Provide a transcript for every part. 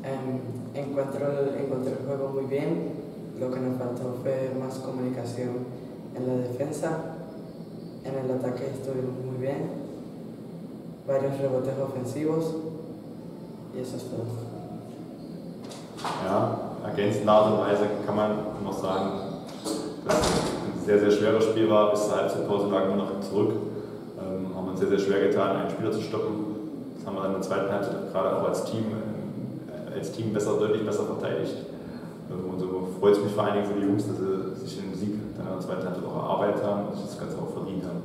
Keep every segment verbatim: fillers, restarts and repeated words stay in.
Um, encuentro, el, encontré el juego muy bien, lo que nos faltó fue más comunicación en la defensa, en el ataque estuvimos muy bien, varios rebotes ofensivos y eso es todo. Ja, ergänzende Art und Weise kann man noch sagen, dass es ein sehr, sehr schweres Spiel war. Bis zur Halbzeitpause lagen wir noch zurück, ähm, haben uns sehr, sehr schwer getan, einen Spieler zu stoppen. Das haben wir dann in der zweiten Halbzeit gerade auch als Team, äh, als Team besser, deutlich besser verteidigt. Ähm, und so freut es mich vor allen Dingen für die Jungs, dass sie sich den Sieg dann in der zweiten Halbzeit auch erarbeitet haben und sich das Ganze auch verdient haben.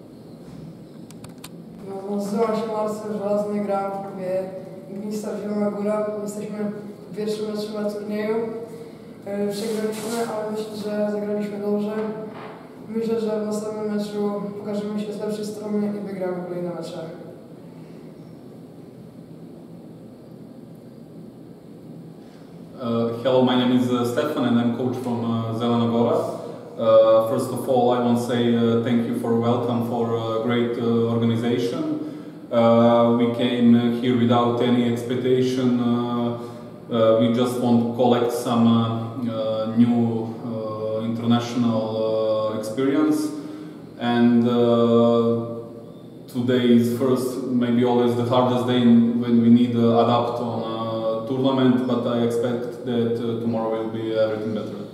No, nazywam się Marcel, żelazny, gram w klubie Gmista Zielona Góra. Jesteśmy w pierwszym meczu na turnieju. Yy, przegraliśmy, ale myślę, że zagraliśmy dobrze. Myślę, że w następnym meczu pokażemy się z lepszej strony i wygramy kolejne mecze. Uh, hello, my name is uh, Stefan and I'm coach from uh, Zelena Gora. Uh, first of all, I want to say uh, thank you for welcome for a great uh, organization. Uh, we came uh, here without any expectation. Uh, uh, we just want to collect some uh, uh, new uh, international uh, experience. And uh, today is first, maybe always the hardest day when we need to adapt on a tournament, but I expect that uh, tomorrow will be everything better.